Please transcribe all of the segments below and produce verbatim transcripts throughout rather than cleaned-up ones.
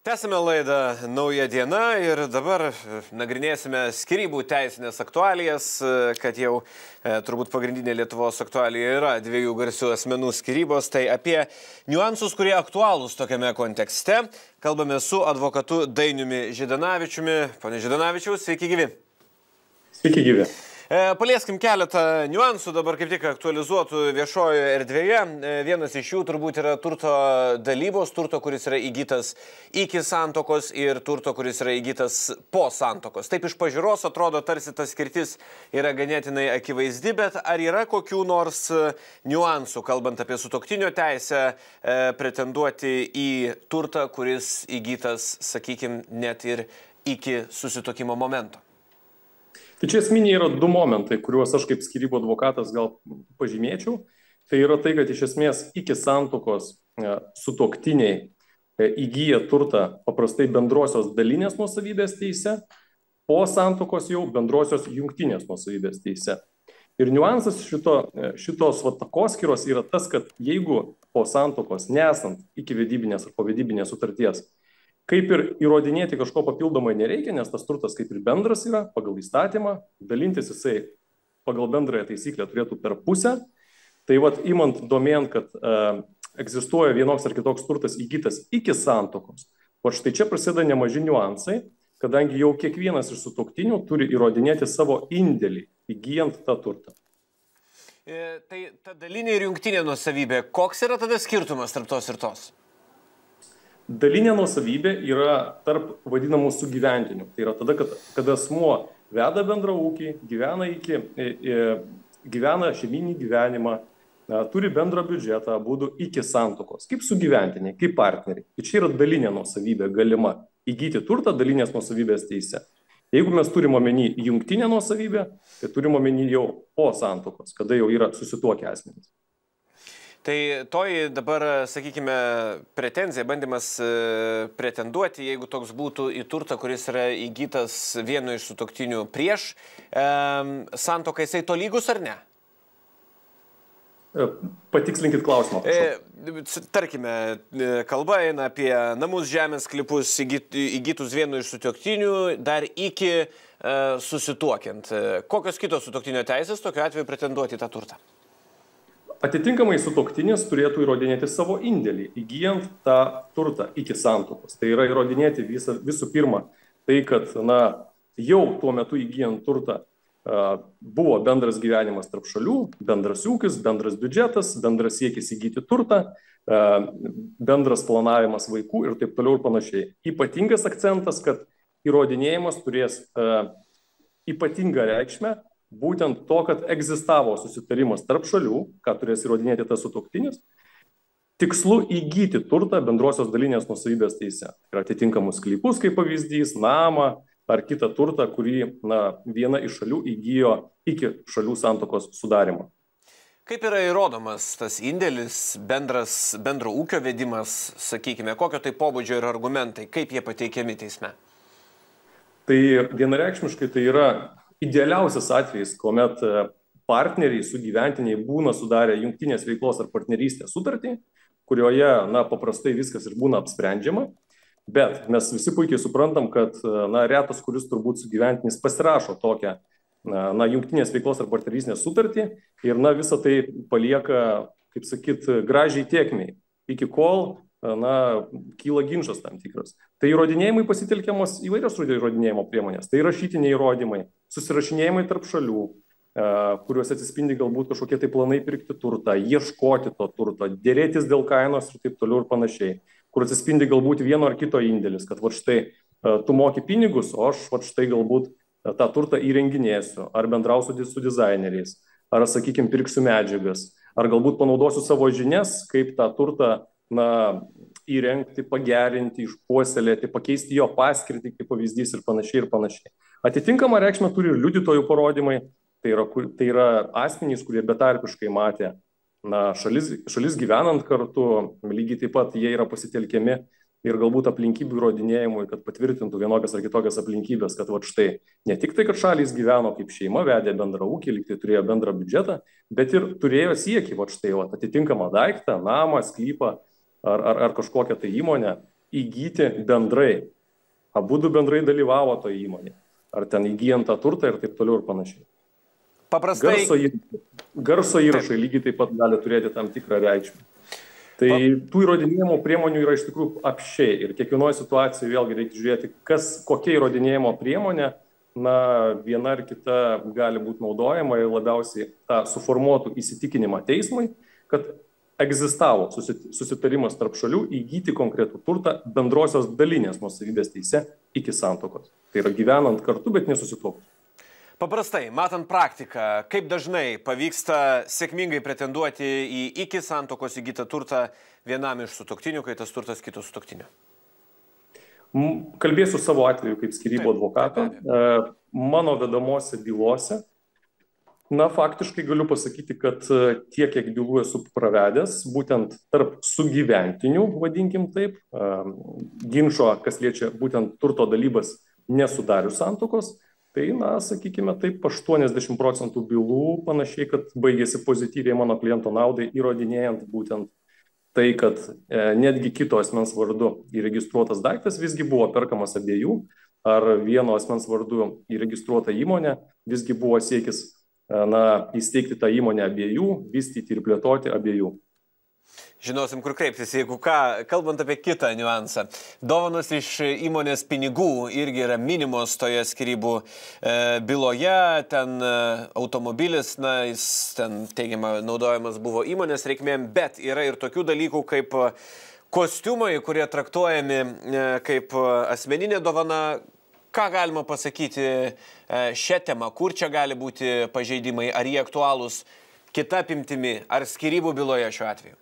Tęsime laidą Nauja diena ir dabar nagrinėsime skyrybų teisinės aktualijas, kad jau e, turbūt pagrindinė Lietuvos aktualija yra dviejų garsių asmenų skyrybos. Tai apie niuansus, kurie aktualūs tokiame kontekste. Kalbame su advokatu Dainiumi Židanavičiumi. Pane Židanavičiaus, sveiki gyvi. Sveiki gyvi. Palieskim keletą niuansų dabar kaip tik aktualizuotų viešojoje erdvėje. Vienas iš jų turbūt yra turto dalybos, turto, kuris yra įgytas iki santokos ir turto, kuris yra įgytas po santokos. Taip iš pažiūros atrodo, tarsi ta skirtis yra ganėtinai akivaizdi, bet ar yra kokių nors niuansų, kalbant apie sutuoktinio teisę, pretenduoti į turtą, kuris įgytas, sakykime, net ir iki susituokimo momento? Tai čia esminiai yra du momentai, kuriuos aš kaip skyrybų advokatas gal pažymėčiau. Tai yra tai, kad iš esmės iki santokos sutuoktiniai įgyja turtą paprastai bendrosios dalinės nuosavybės teise, po santokos jau bendrosios jungtinės nuosavybės teise. Ir niuansas šito, šitos va, takoskyros yra tas, kad jeigu po santokos nesant iki vedybinės ar povedybinės sutarties, kaip ir įrodinėti kažko papildomai nereikia, nes tas turtas kaip ir bendras yra pagal įstatymą, dalintis jisai pagal bendrąją taisyklę turėtų per pusę. Tai vat imant domėn, kad e, egzistuoja vienoks ar kitoks turtas įgytas iki santokos, o štai čia prasideda nemaži niuansai, kadangi jau kiekvienas iš sutuoktinių turi įrodinėti savo indėlį įgyjant tą turtą. E, tai ta dalinė ir jungtinė nuosavybė, koks yra tada skirtumas tarp tos ir tos? Dalinė nuosavybė yra tarp vadinamų sugyventinių. Tai yra tada, kad, kad asmuo veda bendrą ūkį, gyvena, iki, gyvena šeiminį gyvenimą, turi bendrą biudžetą, būdų iki santokos, kaip sugyventiniai, kaip partneriai. Tai čia yra dalinė nuosavybė galima įgyti turtą dalinės nuosavybės teise. Jeigu mes turim omeny jungtinę nuosavybę, tai turim omeny jau po santokos, kada jau yra susituokę asmenys. Tai toji dabar, sakykime, pretenzija, bandymas pretenduoti, jeigu toks būtų į turtą, kuris yra įgytas vienu iš sutuoktinių prieš e, santoką, jisai tolygus ar ne? Patikslinkit klausimą. E, tarkime, kalba eina apie namus, žemės sklypus įgytus vienu iš sutuoktinių dar iki e, susituokiant. Kokios kitos sutuoktinio teisės tokiu atveju pretenduoti į tą turtą? Atitinkamai sutuoktinis turėtų įrodinėti savo indėlį, įgyjant tą turtą iki santokos. Tai yra įrodinėti visą, visų pirma tai, kad na, jau tuo metu įgyjant turtą a, buvo bendras gyvenimas tarp šalių, bendras ūkis, bendras biudžetas, bendras siekis įgyti turtą, a, bendras planavimas vaikų ir taip toliau ir panašiai. Ypatingas akcentas, kad įrodinėjimas turės a, ypatingą reikšmę, būtent to, kad egzistavo susitarimas tarp šalių, ką turės įrodinėti tas sutuoktinis, tikslu įgyti turtą bendrosios dalinės nuosavybės teise. Ir atitinkamus sklypus, kaip pavyzdys, namą ar kitą turtą, kurį na, viena iš šalių įgijo iki šalių santokos sudarimo. Kaip yra įrodomas tas indėlis, bendras, bendro ūkio vedimas, sakykime, kokio tai pobūdžio ir argumentai, kaip jie pateikiami teisme? Tai vienareikšmiškai tai yra idealiausias atvejis, kuomet partneriai, sugyventiniai būna sudarę jungtinės veiklos ar partnerystės sutartį, kurioje na, paprastai viskas ir būna apsprendžiama, bet mes visi puikiai suprantam, kad na, retas, kuris turbūt sugyventinis pasirašo tokią na, na, jungtinės veiklos ar partnerystės sutartį ir na, visą tai palieka, kaip sakyt, gražiai tėkmei, iki kol na, kyla ginčas tam tikras. Tai įrodinėjimai pasitelkiamos įvairios įrodinėjimo priemonės. Tai rašytiniai įrodymai, susirašinėjimai tarp šalių, kuriuose atsispindi galbūt kažkokie tai planai pirkti turtą, ieškoti to turto, dėrėtis dėl kainos ir taip toliau ir panašiai, kur atsispindi galbūt vieno ar kito indėlis, kad va štai tu moki pinigus, o aš va štai galbūt tą turtą įrenginėsiu, ar bendrausiu su dizaineriais, ar, sakykime, pirksiu medžiagas, ar galbūt panaudosiu savo žinias, kaip tą turtą na, įrengti, pagerinti, išpuoselėti, pakeisti jo paskirtį, kaip pavyzdys ir panašiai ir panašiai. Atitinkamą reikšmę turi ir liudytojų parodymai, tai yra, tai yra asmenys, kurie betarpiškai matė na, šalis, šalis gyvenant kartu, lygiai taip pat jie yra pasitelkiami ir galbūt aplinkybių įrodinėjimui, kad patvirtintų vienokias ar kitokias aplinkybės, kad va štai ne tik tai, kad šalys gyveno kaip šeima, vedė bendrą ūkį, lyg tai turėjo bendrą biudžetą, bet ir turėjo siekį va štai va, atitinkamą daiktą, namą, sklypą, Ar, ar, ar kažkokią tai įmonę įgyti bendrai. Abudu bendrai dalyvavo toje įmonėje. Ar ten įgyjant tą turtą ir taip toliau ir panašiai. Paprastai. Garso įrašai, garso įrašai lygiai taip pat gali turėti tam tikrą reikšmę. Tai tų įrodinėjimo priemonių yra iš tikrųjų apšiai. Ir kiekvienoje situacijoje vėlgi reikia žiūrėti, kas, kokia įrodinėjimo priemonė, na, viena ar kita gali būti naudojama ir labiausiai tą suformuotų įsitikinimą teismui, kad egzistavo susitarimas tarp šalių įgyti konkretų turtą bendrosios dalinės nuosavybės teise iki santuokos. Tai yra gyvenant kartu, bet nesusituokus. Paprastai, matant praktiką, kaip dažnai pavyksta sėkmingai pretenduoti į iki santuokos įgytą turtą vienam iš sutuoktinių, kai tas turtas kito sutuoktinio? Kalbėsiu savo atveju kaip skyrybų advokato. Mano vedamose bylose, na, faktiškai galiu pasakyti, kad tiek, kiek bylų esu pravedęs, būtent tarp sugyventinių, vadinkim taip, ginčo, kas liečia būtent turto dalybas nesudarius santuokos, tai, na, sakykime taip, aštuoniasdešimt procentų bylų panašiai, kad baigėsi pozityviai mano kliento naudai, įrodinėjant būtent tai, kad e, netgi kito asmens vardu įregistruotas daiktas visgi buvo perkamas abiejų, ar vieno asmens vardu įregistruota įmonė visgi buvo siekis, e, na, įsteigti tą įmonę abiejų, vystyti ir plėtoti abiejų. Žinosim, kur kreiptis, jeigu ką, kalbant apie kitą niuansą. Dovanos iš įmonės pinigų irgi yra minimos toje skyrybų e, byloje, ten e, automobilis, na, jis ten teigiama naudojamas buvo įmonės reikmėm, bet yra ir tokių dalykų kaip kostiumai, kurie traktuojami e, kaip asmeninė dovana. Ką galima pasakyti e, šią temą, kur čia gali būti pažeidimai, ar jie aktualūs kita apimtimi, ar skyrybų byloje šiuo atveju?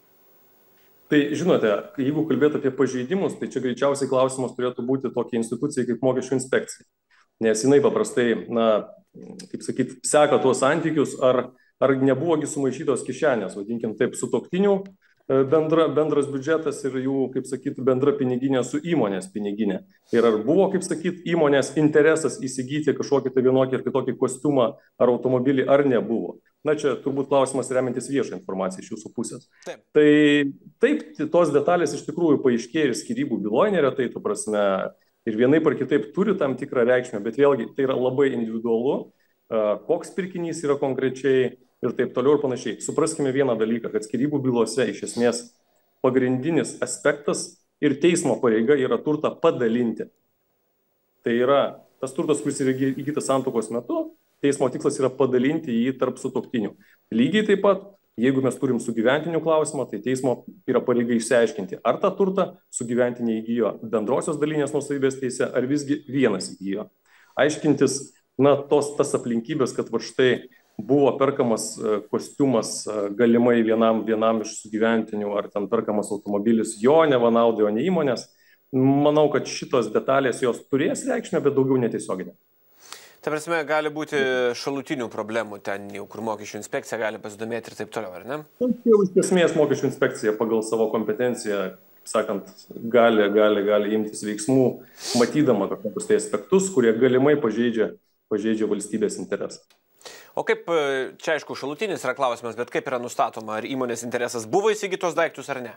Tai žinote, jeigu kalbėtų apie pažeidimus, tai čia greičiausiai klausimas turėtų būti tokia institucija kaip mokesčių inspekcija. Nes jinai paprastai, na, kaip sakyt, seka tuos santykius, ar, ar nebuvogi sumaišytos kišenės, vadinkim taip, sutuoktinių bendra, bendras biudžetas ir jų, kaip sakyt, bendra piniginė su įmonės piniginė. Ir ar buvo, kaip sakyt, įmonės interesas įsigyti kažkokį tai vienokį ir kitokį kostiumą ar automobilį, ar nebuvo. Na, čia turbūt klausimas remiantis viešą informaciją iš jūsų pusės. Taip. Tai taip, tos detalės iš tikrųjų paaiškėja ir skyrybų byloje neretai, tu prasme, ir vienaip ar kitaip turi tam tikrą reikšmę, bet vėlgi tai yra labai individualu, koks pirkinys yra konkrečiai ir taip toliau ir panašiai. Supraskime vieną dalyką, kad skyrybų bylose iš esmės pagrindinis aspektas ir teismo pareiga yra turtą padalinti. Tai yra tas turtas, kuris yra įgytas santuokos metu, teismo tikslas yra padalinti jį tarp sutuoktinių. Lygiai taip pat, jeigu mes turim sugyventinių klausimą, tai teismo yra pareiga išsiaiškinti, ar tą turtą sugyventiniai įgyjo bendrosios dalinės nuosavybės teise, ar visgi vienas įgyjo. Aiškintis, na, tos, tas aplinkybės, kad va štai buvo perkamas kostiumas galimai vienam, vienam iš sugyventinių, ar ten perkamas automobilis jo, ne vanaudai, o ne įmonės, manau, kad šitos detalės jos turės reikšmę, bet daugiau netiesioginė. Ta prasme, gali būti šalutinių problemų ten, jau kur mokesčių inspekcija gali pasidomėti ir taip toliau, ar ne? Jau iš esmės mokesčių inspekcija pagal savo kompetenciją, sakant, gali, gali, gali imtis veiksmų, matydama kažkokius tai aspektus, kurie galimai pažeidžia, pažeidžia valstybės interesą. O kaip, čia aišku, šalutinis yra klausimas, bet kaip yra nustatoma, ar įmonės interesas buvo įsigytos daiktus ar ne?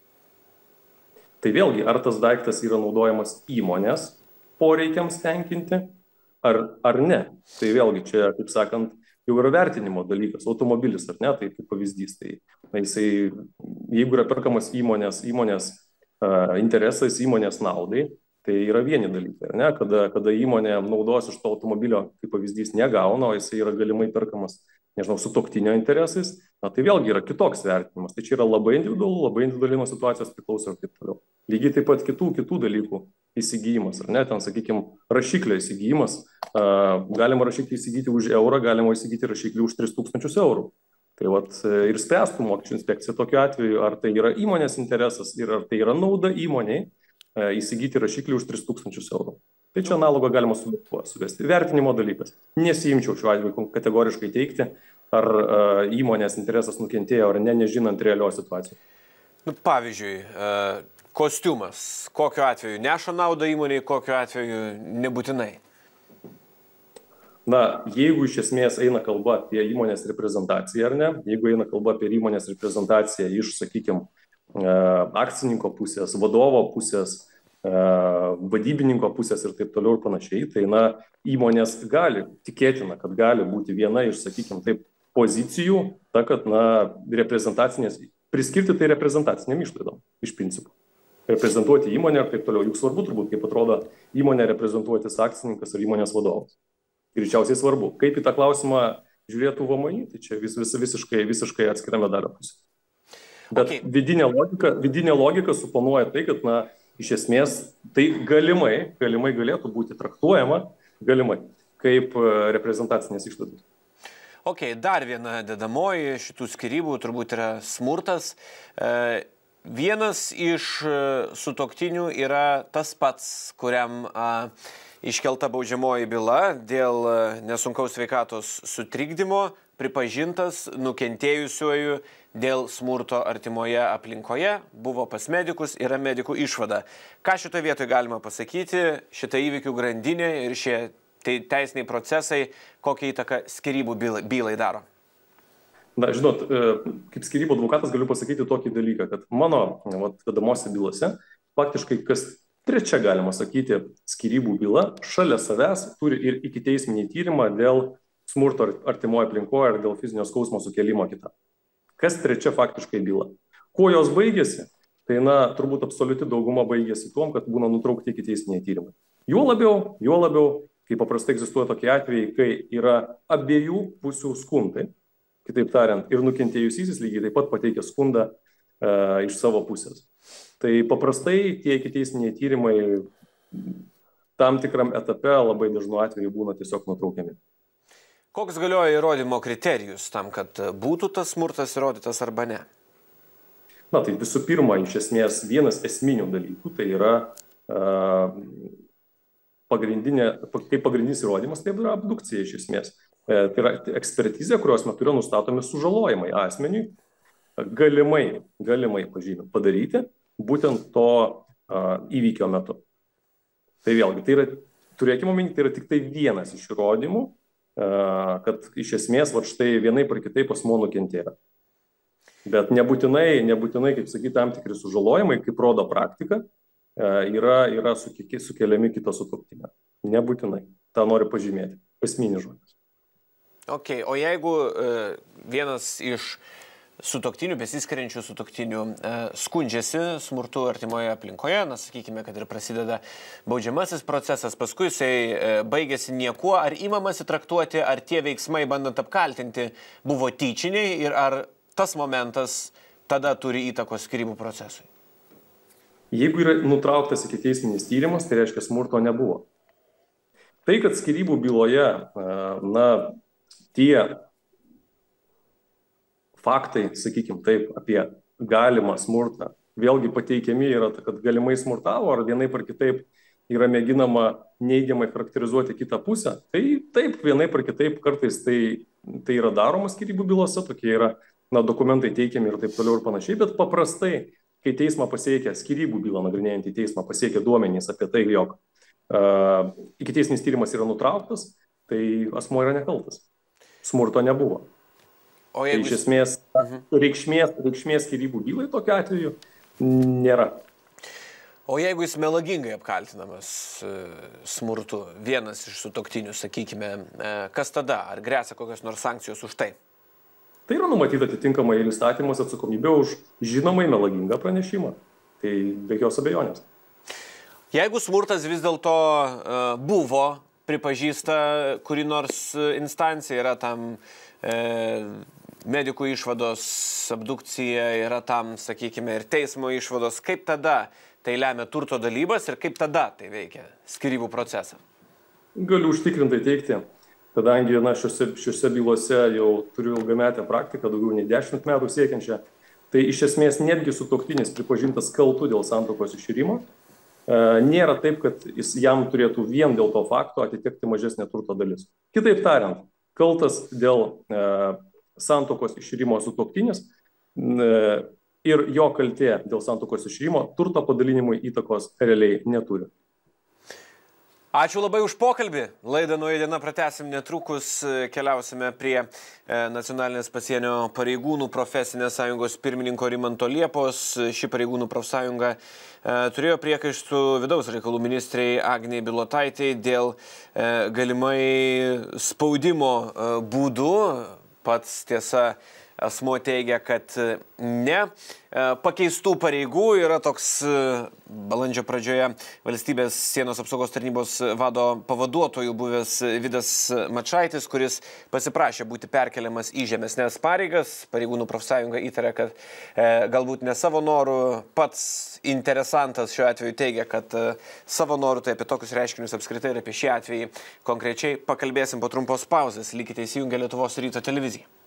Tai vėlgi, ar tas daiktas yra naudojamas įmonės poreikiams tenkinti, Ar, ar ne. Tai vėlgi čia, kaip sakant, jau yra vertinimo dalykas, automobilis ar ne, tai kaip pavyzdys. Tai na, jisai, jeigu yra perkamas įmonės, įmonės uh, interesais, įmonės naudai, tai yra vieni dalykai, ar ne, kada, kada įmonė naudos iš to automobilio, kaip pavyzdys, negauna, o jisai yra galimai perkamas, nežinau, sutuoktinio interesais, na, tai vėlgi yra kitoks vertinimas. Tai čia yra labai individualu, labai individualiai nuo situacijos priklauso ir taip toliau. Lygiai taip pat kitų, kitų dalykų įsigijimas, ar ne, ten, sakykime, rašiklio įsigijimas, uh, galima rašiklį įsigyti už eurą, galima įsigyti rašiklį už tris tūkstančius eurų. Tai vat ir spręstų mokesčių inspekcija tokiu atveju, ar tai yra įmonės interesas ir ar tai yra nauda įmoniai uh, įsigyti rašiklį už tris tūkstančius eurų. Tai čia analogą galima suvesti. Vertinimo dalykas. Nesijimčiau šiuo atveju kategoriškai teikti, ar uh, įmonės interesas nukentėjo ar ne, nežinant realios situacijos. Nu, pavyzdžiui, uh... kostiumas, kokiu atveju neša naudą įmonėje, kokiu atveju nebūtinai? Na, jeigu iš esmės eina kalba apie įmonės reprezentaciją ar ne, jeigu eina kalba apie įmonės reprezentaciją iš, sakykime, akcininko pusės, vadovo pusės, vadybininko pusės ir taip toliau ir panašiai, tai na, įmonės gali, tikėtina, kad gali būti viena iš, sakykime, taip, pozicijų, ta, kad na, reprezentacinės, priskirti tai reprezentaciniam išlaidom, iš principo. Reprezentuoti įmonę ir taip toliau. Juk svarbu turbūt, kaip atrodo įmonė reprezentuotis akcininkas ir įmonės vadovas. Greičiausiai svarbu. Kaip į tą klausimą žiūrėtų V M I, tai čia vis, vis, visiškai, visiškai atskira medalio pusė. Bet okay. vidinė logika, vidinė logika suponuoja tai, kad, na, iš esmės, tai galimai, galimai galėtų būti traktuojama, galimai, kaip reprezentacinės išlaidos. Ok, dar viena dedamoji šitų skyrybų turbūt yra smurtas. E, vienas iš sutuoktinių yra tas pats, kuriam a, iškelta baudžiamoji byla dėl nesunkaus sveikatos sutrikdymo, pripažintas nukentėjusiuoju dėl smurto artimoje aplinkoje, buvo pas medikus, yra medikų išvada. Ką šitoje vietoje galima pasakyti, šitą įvykių grandinė ir šie teisiniai procesai, kokią įtaką skyrybų bylai daro? Na, žinot, kaip skyrybų advokatas galiu pasakyti tokį dalyką, kad mano vedamose bylose faktiškai kas trečia, galima sakyti, skyrybų byla šalia savęs turi ir ikiteisminį tyrimą dėl smurto artimoje aplinkoje ir dėl fizinio skausmo sukelimo kitą. Kas trečia faktiškai byla. Kuo jos baigėsi? Tai, na, turbūt absoliuti dauguma baigėsi tuom, kad būna nutraukti ikiteisminiai tyrimai. Juo labiau, juo labiau, kai paprastai egzistuoja tokie atvejai, kai yra abiejų pusių skundai, kitaip tariant, ir nukentėjusysis lygiai taip pat pateikia skundą e, iš savo pusės. Tai paprastai tie ikiteisminiai tyrimai tam tikram etape labai dažnu atveju būna tiesiog nutraukiami. Koks galioja įrodymo kriterijus tam, kad būtų tas smurtas įrodytas arba ne? Na, tai visų pirma, iš esmės, vienas esminių dalykų, tai yra uh, pagrindinė, kaip pagrindinis įrodymas, tai yra abdukcija iš esmės. E, tai yra ekspertizė, kurios metu yra nustatomi sužalojimai asmeniui, galimai, galimai pažymė, padaryti būtent to uh, įvykio metu. Tai vėlgi, tai yra, turėkime omeny, tai yra tik tai vienas iš įrodymų, kad iš esmės, va štai vienaip ar kitaip asmuo nukentėjo. Bet nebūtinai, nebūtinai, kaip sakyti, tam tikri sužalojimai, kaip rodo praktika, yra, yra sukeliami kito sutuoktinio. Nebūtinai. Ta noriu pažymėti. Esminis žodis. Ok, o jeigu vienas iš sutuoktinių, besiskiriančių sutuoktinių skundžiasi smurtu artimoje aplinkoje, na, sakykime, kad ir prasideda baudžiamasis procesas, paskui jisai baigėsi niekuo, ar įmamasi traktuoti, ar tie veiksmai, bandant apkaltinti, buvo tyčiniai ir ar tas momentas tada turi įtakos skyrybų procesui? Jeigu yra nutrauktas ikiteisminis tyrimas, tai reiškia smurto nebuvo. Tai, kad skyrybų byloje, na, tie faktai, sakykime taip, apie galimą smurtą, vėlgi pateikiami yra, kad galimai smurtavo, ar vienaip ar kitaip yra mėginama neigiamai charakterizuoti kitą pusę, tai taip, vienaip ar kitaip kartais tai, tai yra daroma skyrybų bylose, tokie yra, na, dokumentai teikiami ir taip toliau ir panašiai, bet paprastai, kai teismą pasiekia, skyrybų bylą nagrinėjantį teismą pasiekia duomenys apie tai, jog uh, ikiteisminis tyrimas yra nutrauktas, tai asmuo yra nekaltas. Smurto nebuvo. O jeigu... Tai iš esmės reikšmės, reikšmės skyrybų bylai tokiu atveju nėra. O jeigu jis melagingai apkaltinamas smurtu, vienas iš sutuoktinių, sakykime, kas tada? Ar gresia kokios nors sankcijos už tai? Tai yra numatyta atitinkamai įstatymuose atsakomybė už žinomai melagingą pranešimą. Tai be jokios abejonės. Jeigu smurtas vis dėlto buvo, pripažįsta kuri nors instancija, yra tam e, medikų išvados, abdukcija, yra tam, sakykime, ir teismo išvados, kaip tada tai lemia turto dalybas ir kaip tada tai veikia skyrybų procesą? Galiu užtikrintai teikti, kadangi na, šiuose, šiuose bylose jau turiu ilgametę praktiką, daugiau nei dešimt metų siekiančią, tai iš esmės netgi sutuoktinis pripažintas kaltu dėl santuokos iširimo, e, nėra taip, kad jis jam turėtų vien dėl to fakto atitekti mažesnė turto dalis. Kitaip tariant, kaltas dėl e, santuokos iširimo sutuoktinis e, ir jo kaltė dėl santuokos iširimo turto padalinimui įtakos realiai neturi. Ačiū labai už pokalbį. Laidą Nauja diena pratęsim netrukus, keliausime prie Nacionalinės pasienio pareigūnų profesinės sąjungos pirmininko Rimanto Liepos. Ši pareigūnų profsąjunga turėjo priekaištų vidaus reikalų ministrei Agnei Bilotaitei dėl galimai spaudimo būdų. Pats tiesa, asmuo teigia, kad ne. Pakeistų pareigų yra toks balandžio pradžioje valstybės sienos apsaugos tarnybos vado pavaduotojų buvęs Vidas Mačaitis, kuris pasiprašė būti perkeliamas į žemesnės pareigas. Pareigūnų profsąjunga įtarė, kad e, galbūt ne savo norų. Pats interesantas šiuo atveju teigia, kad e, savo norų, tai apie tokius reiškinius apskritai ir apie šį atvejį konkrečiai pakalbėsim po trumpos pauzės. Likite įsijungę Lietuvos ryto televiziją.